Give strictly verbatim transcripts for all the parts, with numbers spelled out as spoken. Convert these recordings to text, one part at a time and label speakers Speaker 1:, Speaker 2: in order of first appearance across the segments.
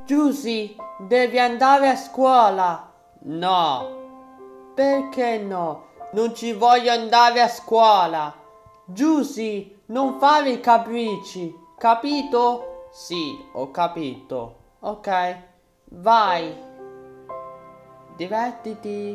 Speaker 1: Giusy, devi andare a scuola. No. Perché no? Non ci voglio andare a scuola. Giusy, non fare i capricci, capito? Sì, ho capito. Ok, vai. Divertiti.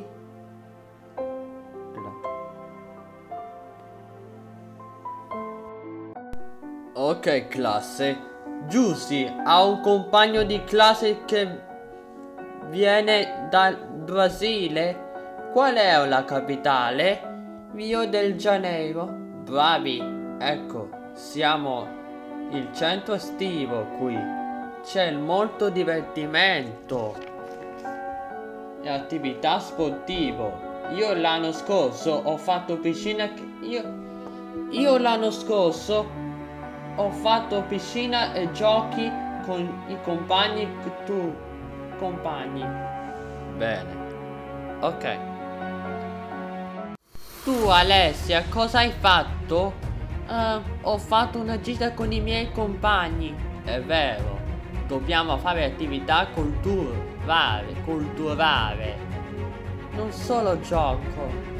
Speaker 1: Ok, classe. Giusy ha un compagno di classe che viene dal Brasile. Qual è la capitale? Rio del Janeiro. Bravi, ecco, siamo il centro estivo qui. C'è molto divertimento e attività sportive. Io l'anno scorso ho fatto piscina. Io, io l'anno scorso ho fatto piscina e giochi con i compagni che tu compagni. Bene. Ok. Tu Alessia, cosa hai fatto? Uh, ho fatto una gita con i miei compagni. È vero. Dobbiamo fare attività culturale, culturale. Non solo gioco.